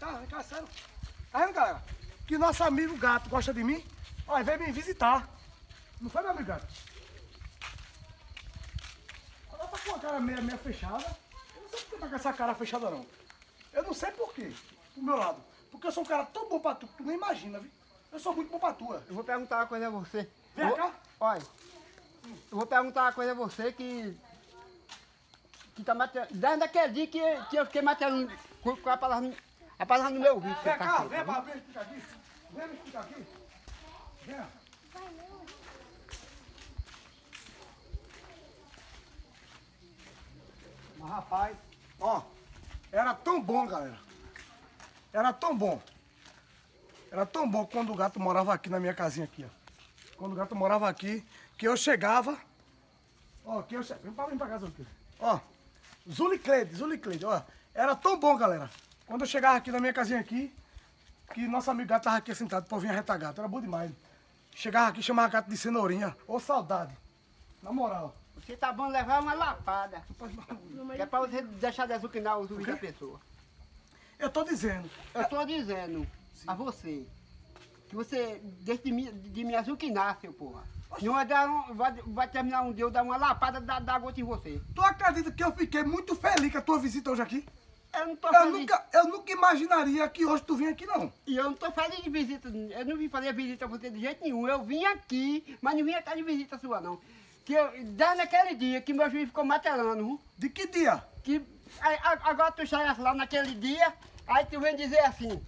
Tá, vem cá, sério. Tá vendo, galera? Que nosso amigo gato gosta de mim. Olha, veio me visitar. Não foi, meu amigo gato? Ela tá com a cara meio fechada. Eu não sei por que tá com essa cara fechada, não. Eu não sei por quê, do meu lado. Porque eu sou um cara tão bom pra tu, que tu nem imagina, viu? Eu sou muito bom pra tua. Eu vou perguntar uma coisa a você. Vem cá. Olha, eu vou perguntar uma coisa a você que tá matando. Desde aquele dia que eu fiquei matando com a palavra no meu ouvido. Vem cá, vem pra me explicar aqui. Vem me explicar aqui. Vem. Mas rapaz, ó, era tão bom, galera. Era tão bom. Era tão bom quando o gato morava aqui na minha casinha aqui, ó. Quando o gato morava aqui, que eu chegava. Ó, que eu chegava. Vem pra casa aqui. Ó, Zulicleide, ó. Era tão bom, galera. Quando eu chegava aqui na minha casinha aqui, que nosso amigo gato tava aqui sentado, o povinho arretar gato. Era bom demais. Chegava aqui, chamava gato de cenourinha. Ô, saudade. Na moral. Você tá bom levar uma lapada. Que é pra você deixar de azuquinar os ouvidos da pessoa. Eu tô dizendo. Eu tô dizendo a você que você deixa de me azuquinar, seu porra. Não vai terminar um dia eu dar uma lapada da gota em você. Tu acredita que eu fiquei muito feliz com a tua visita hoje aqui? Eu não tô feliz. Eu nunca imaginaria que hoje tu vinha aqui, não. E eu não tô feliz de visita. Eu não vim fazer visita a você de jeito nenhum. Eu vim aqui, mas não vim atrás de visita sua, não. Que desde aquele dia que meu juiz ficou martelando. De que dia? Que agora tu sai lá naquele dia, aí tu vem dizer assim,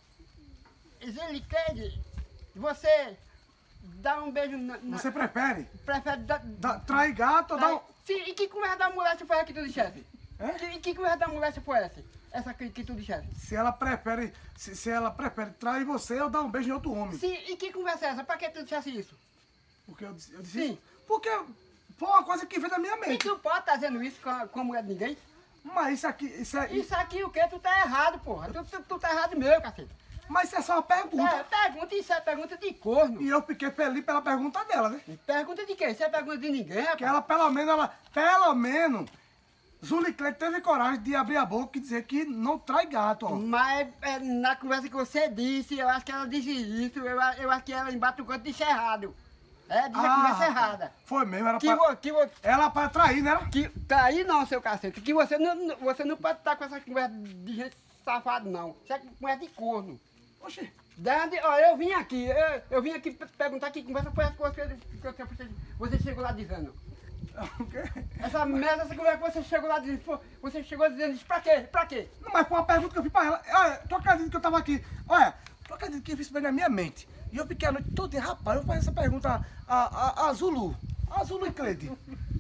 Zulicleide, você dá um beijo na... Você prefere? Prefere trair gato ou dar um... Sim, e que conversa da mulher foi essa que tu dissesse? É? E que conversa da mulher foi essa? Essa que tu dissesse? Se ela prefere trair você ou dar um beijo em outro homem. Sim, e que conversa é essa? Pra que tu dissesse isso? Porque eu disse Sim. isso? Porque foi uma coisa que veio da minha E mente. tu pode estar dizendo isso com a mulher de ninguém? Mas isso aqui, Isso aqui o quê? Tu tá errado, porra. Tu tá errado mesmo, cacete. Mas isso é só uma pergunta. Isso é pergunta de corno. E eu fiquei feliz pela pergunta dela, né? Pergunta de quem? Isso é pergunta de ninguém, rapaz. Que ela, pelo menos, Zulicleide teve coragem de abrir a boca e dizer que não trai gato, ó. Mas na conversa que você disse, eu acho que ela disse isso, eu acho que ela embate o canto disse errado. Disse a conversa errada. Foi mesmo, era Ela pra trair, né? Tá aí não, seu cacete, que você não pode estar com essa conversa de gente safado, não. Isso é conversa de corno. Oxi. Olha, eu vim aqui perguntar que conversa foi essa que você chegou lá dizendo. O quê? Essa merda, essa conversa que você chegou lá dizendo, você chegou dizendo isso pra quê? Pra quê? Não, mas foi uma pergunta que eu fiz pra ela. Olha, tu acredita que eu tava aqui? Olha, tu acredita que eu fiz isso bem na minha mente? E eu fiquei a noite toda, rapaz, eu vou fazer essa pergunta a Zulicleide.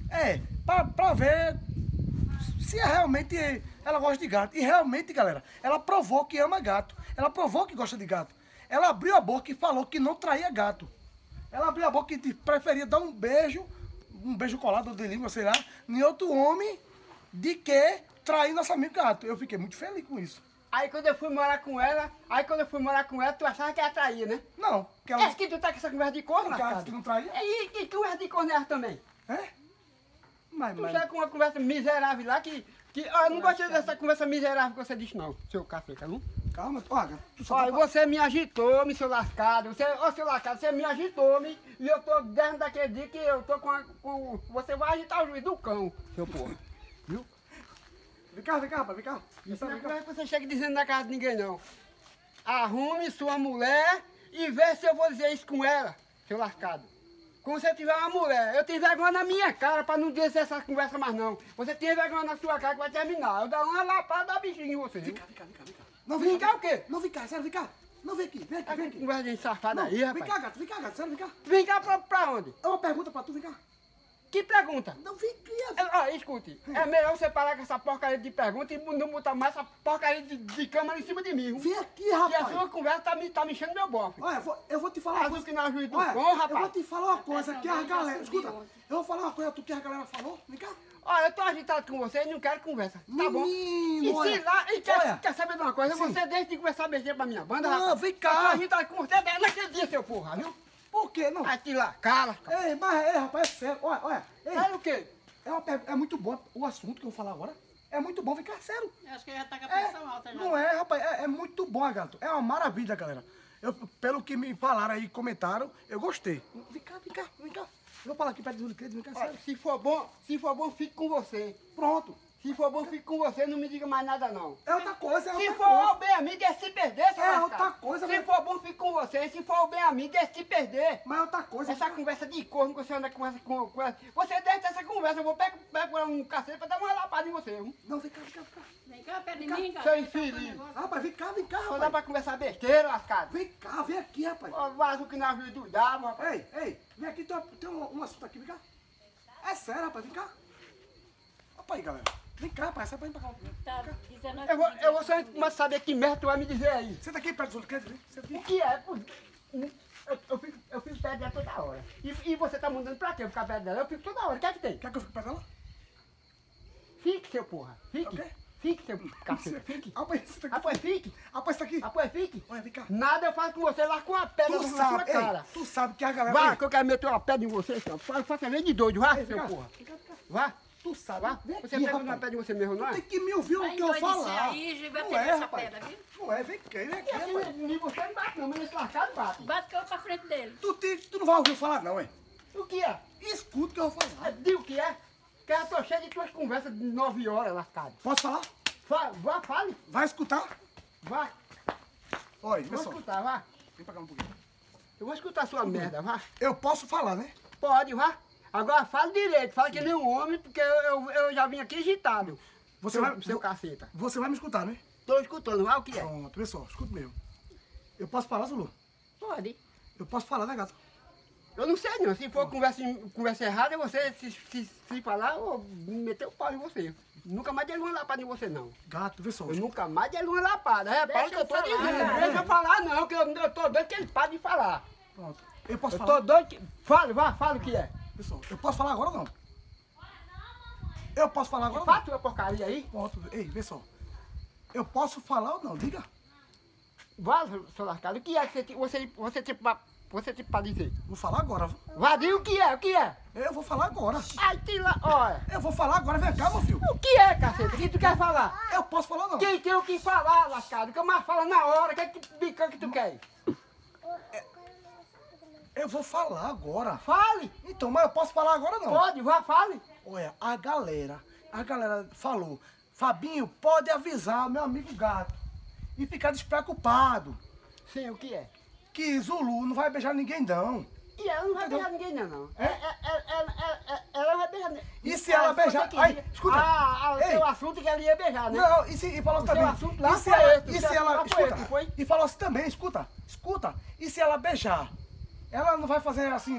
Pra ver se realmente ela gosta de gato. E realmente, galera, ela provou que ama gato. Ela provou que gosta de gato. Ela abriu a boca e falou que não traía gato. Ela abriu a boca e preferia dar um beijo colado de língua, sei lá, em outro homem, de que trair nosso amigo gato. Eu fiquei muito feliz com isso. Aí quando eu fui morar com ela, tu achava que ela traía, né? Não, que ela... É que tu tá com essa conversa de corno, Gato que não traía? E que conversa de corno é essa também? Mas... Tu sai com uma conversa miserável lá que eu não gostei dessa conversa miserável que você disse não, seu caceta, viu? Calma, olha, tu só Olha, você me agitou-me, seu lascado. Seu lascado, você me agitou-me e eu tô dentro daquele dia que eu tô com... Você vai agitar o juiz do cão, seu porra. Viu? Vem cá, rapaz, vem cá. Isso não é que você chega dizendo na casa de ninguém, não. Arrume sua mulher e vê se eu vou dizer isso com ela, seu lascado. Quando você tiver uma mulher, eu tenho vergonha na minha cara pra não dizer essa conversa mais não. Você tem vergonha na sua cara que vai terminar. Eu dar uma lapada da bichinha em você. Vem cá. Não, vem cá o quê? Não, vem cá, sério, vem cá. Não, vem aqui, vem aqui. Conversa de safada aí, rapaz. Vem cá, gato, sério, vem cá. Vem cá pra onde? É uma pergunta pra tu, vem cá. Que pergunta? Não, vem aqui. Escute, é melhor você parar com essa porcaria de pergunta e não botar mais essa porcaria de câmera em cima de mim. Vem aqui, rapaz. Que a sua conversa tá me enchendo meu bofe. Olha, eu vou te falar uma coisa. Que não juiz do Olha, cão, rapaz. eu vou te falar uma coisa que a galera... Escuta, eu vou falar uma coisa que a galera falou. Vem cá. Olha, eu tô agitado com você e não quero conversa. Tá bom? Menino, E quer saber de uma coisa? Sim. Você deixa de conversar besteira pra minha banda, Não, rapaz. vem cá. Eu tô agitado com você desde naquele dia, seu porra, viu? Por quê, não? Vai te lascar. Mas, rapaz, é sério. Olha. Ei, Sabe o quê? é muito bom o assunto que eu vou falar agora. É muito bom, vem cá, sério. Eu acho que ele já tá com a pressão alta já. Não é, rapaz, é muito bom, gato. É uma maravilha, galera. Pelo que me falaram aí, comentaram, eu gostei. Vem cá, vem cá, vem cá. Eu vou falar aqui perto do Júlio Cleide, vem cá, Olha, sério. se for bom, fique com você. Pronto. Se for bom, fique com você, não me diga mais nada não. É outra coisa, é Se outra for coisa. o bem amigo, é se perder, seu É lascado. outra coisa, Se mas- for bom, fique com você. Se for o bem amigo, é se perder. Mas é outra coisa. Essa conversa de corno que você anda com essa... Você deixa essa conversa, eu vou pegar um cacete pra dar uma lapada em você. Viu? Não, vem cá, vem cá, vem cá. Vem cá, perto de mim, cara. Seu Vem cá, infeliz. faz negócio. Rapaz, vem cá, Só dá rapaz. pra conversar besteira, lascado. Vem cá, vem aqui, rapaz. Ó, vaso que navio do diabo, rapaz. Ei, vem aqui, tem um assunto aqui, vem cá. É sério, rapaz, vem cá. Opa aí, galera. Vem cá, rapaz, sai pra ir pra cá. Tá dizendo Eu vou só saber que merda tu vai me dizer aí. Senta aqui perto do Júlio Cleide, vem. Senta O aqui. que é? Eu fico perto dela toda hora. E você tá mandando pra quê? Eu ficar perto dela? Eu fico toda hora. O que é que tem? Quer que eu fique perto dela? Fique, seu porra. Fique. O quê? Fique, seu cacete. Fique. Rapaz, senta aqui. Rapaz, fique. Rapaz, senta aqui. Rapaz, fique. Olha, vem cá. Nada eu faço com você lá com a pedra Tu na sua sabe, cara. ei, tu sabe que a galera... Vá, Ei, que eu quero meter uma pedra em você, senhor. Faça nem de doido, vá, ei, vem seu cá, porra. vem cá, vem cá. Vá, Tu sabe, vá. vem Você aqui, pega uma rapaz. pedra em você mesmo, não é? Tem que me ouvir o que eu falar. aí, vai Não pegar é, essa rapaz. pedra, viu? Não é, vem aqui, E rapaz. assim, nem você não bate não, mas nesse lascado bate. Bate que eu pra frente dele. Tu não vai ouvir eu falar não, é? O que é? Escuta o que eu vou falar. Diga o que é? Que eu tô cheio de tuas conversas de 9 horas, lascado. Posso falar? Vá, fale. Vai escutar? Vá, Olha, vou pessoal. escutar, vá. Vem pra cá um pouquinho. Eu vou escutar sua merda, vá. Eu posso falar, né? Pode, vá. Agora fala direito, fala que nem um homem, porque eu já vim aqui agitado. Você seu, vai... seu caceta. Você vai me escutar, né? Tô escutando, vá o que é? Pronto, pessoal, escuta mesmo. Eu posso falar, Zulu? Pode. Eu posso falar, né, gato? Eu não sei não, se for conversa errada, você se falar, eu vou meter o pau em você. Nunca mais dei uma lapada em você, não. Gato, vê só. Eu nunca mais dei uma lapada. Repara que eu tô eu falar, dizendo. cara. Deixa eu falar não, que eu tô doido que ele para de falar. Pronto. Eu posso Eu falar? tô doido que... Fale, vá, fala o que é. Pessoal, eu posso falar agora ou não? Eu posso falar agora ou não? Fala tua porcaria aí. Pronto. Ei, pessoal. Eu posso falar ou não? Diga. Vá, seu lascado, o que é que você tem pra dizer? Vou falar agora. Viu? Vá, diga o que é? Eu vou falar agora. Ai, tem lá, olha. Eu vou falar agora. Vem cá, meu filho. O que é, caceta? O que tu quer falar? Eu posso falar ou não? Quem tem o que falar, lascado? Que eu mais falo na hora, que bica que tu quer? Eu vou falar agora. Fale, Então, mas eu posso falar agora ou não? pode, vá, fale. Olha, a galera falou, Fabinho, pode avisar meu amigo gato e ficar despreocupado Sim, o que é? que Zulu não vai beijar ninguém não. E ela não vai Entendeu? beijar ninguém, não. É? Ela vai beijar ninguém. E se ela beijar- você Ai, queria- escuta. O Ei. seu assunto que ela ia beijar, né? Não, e falou O também. seu assunto lá E se foi ela, esse, o e seu se ela, assunto lá foi escuta, esse, foi? e falou assim também, escuta, e se ela beijar? Ela não vai fazer assim,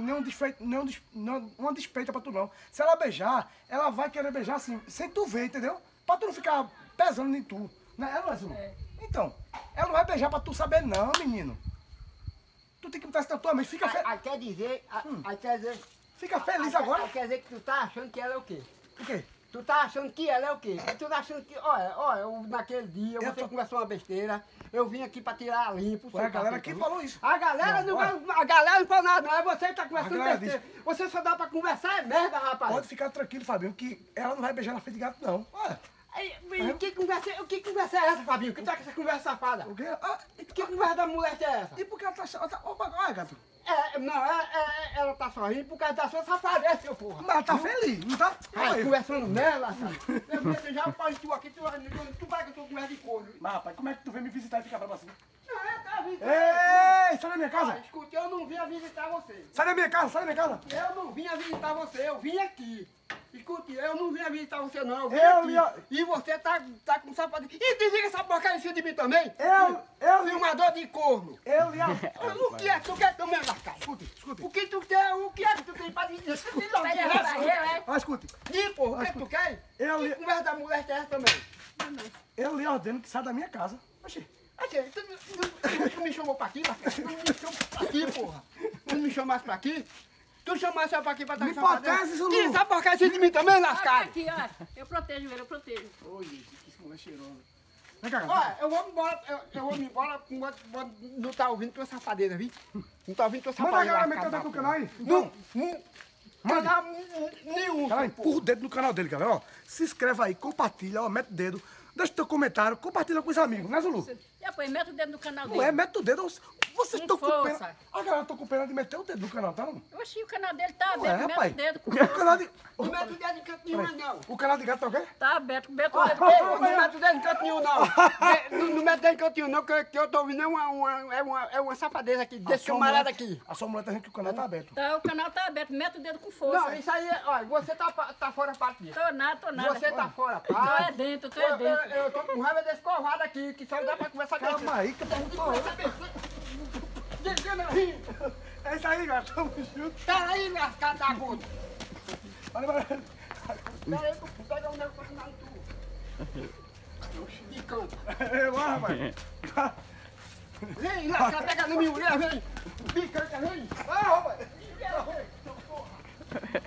uma despeita pra tu não. Se ela beijar, ela vai querer beijar assim, sem tu ver, entendeu? Pra tu não ficar pesando em tu. Né? Ela não é, Zulu? Então, ela não vai beijar pra tu saber não, menino. Tu tem que botar isso na tua mente. Fica, Aí quer dizer, aí quer dizer... fica feliz aí agora. quer dizer que tu tá achando que ela é o quê? O quê? Tu tá achando que ela é o quê? Tu tá achando que, olha, naquele dia Eu você tô- conversou uma besteira, eu vim aqui pra tirar a limpo. Ué, a galera aqui falou isso. A galera Não, a galera não falou nada, não. É você que tá conversando galera besteira. Você só dá pra conversar, é merda, rapaz. Pode ficar tranquilo, Fabinho, que ela não vai beijar na frente de gato, não. Olha, E que conversa é essa, Fabinho? Que tá com essa conversa safada? o quê? Ah, Que conversa da mulher é essa? e por que ela tá... Olha, gato. Ela tá sorrindo por causa da sua safadeza, seu porra. Mas ela tá feliz, não tá? Ai, Olha aí. conversando nela, sabe? Eu vou já o pau de tu aqui, tu vai que eu tô com de couro. Mas, rapaz, como é que tu vem me visitar e ficar bravo assim? Não, tá vindo. Ei, sai da minha casa! Escuta, eu não vim a visitar você. Sai da minha casa, sai da minha casa! Eu não vim a visitar você, eu vim aqui. Escute, eu não vim a visitar você não, eu vim Eu aqui. E você tá com safadeza. E desliga essa porcaria em cima de mim também. Eu Filmador de corno. O que é que tu quer também, Lascado? Escute. O que tu quer, o que é que tu tem pra dizer? Vai levar barril, é? Ah, escute. E, porra, o que tu quer? Eu- Que conversa da mulher é essa também? Eu lhe ordeno que sai da minha casa. Oxi. Assim, tu me chamou pra aqui, Lascado? Tu não me chamou pra aqui, porra. Tu não me chamasse pra aqui? Tu chamasse ela pra aqui pra dar Me protege, Zulu. Tira essa porcaria de mim também, Olha Lascado. aqui, ó. Eu protejo ele, eu protejo. Oi, que mulher cheirosa. Vem cá, Olha, eu vou me embora, não tá ouvindo tua safadeza, viu? Não tá ouvindo tua Manda a safadeza. galera meter o lascada, dedo no canal aí. Não, não. Mande. Canal nenhum. Cara, empurra o dedo no canal dele, galera. Ó, se inscreve aí, compartilha, ó, mete o dedo. Deixa teu comentário, compartilha com os amigos, né, Zulu? Já põe, mete o dedo no canal Não dele. é, mete o dedo. Vocês Com estão com pena. força. A galera tá com pena de meter o dedo no canal, tá não? Oxi, o canal dele tá Não é, aberto, mete rapaz. o dedo. O canal de... Não mete o dedo em canto nenhum, não. O canal de gato tá o quê? Tá aberto, mete o Ei, dedo. não mete o dedo em canto nenhum, não. Não mete o dedo em canto nenhum, não, que eu tô ouvindo uma safadeza aqui, desse camarada aqui. A sua mulher tá dizendo que o canal tá aberto. Tá, o canal tá aberto, mete o dedo com força. Não, isso aí, olha, você tá fora parte disso. Tô nada. Você tá fora Tô é parte. dentro, tô Eu, é dentro. eu tô com raiva desse covarde aqui, que só dá pra conversar com Calma aí, que eu tô muito falando. É isso aí, gato. Tamo junto. Peraí, lascado da puta. Olha, olha. Peraí, que eu vou pegar um negócio pra final tu. De canto. Vai, rapaz. Vem, lascado, pega na minha mulher, vem. Bicanta, vem. Vai, rapaz.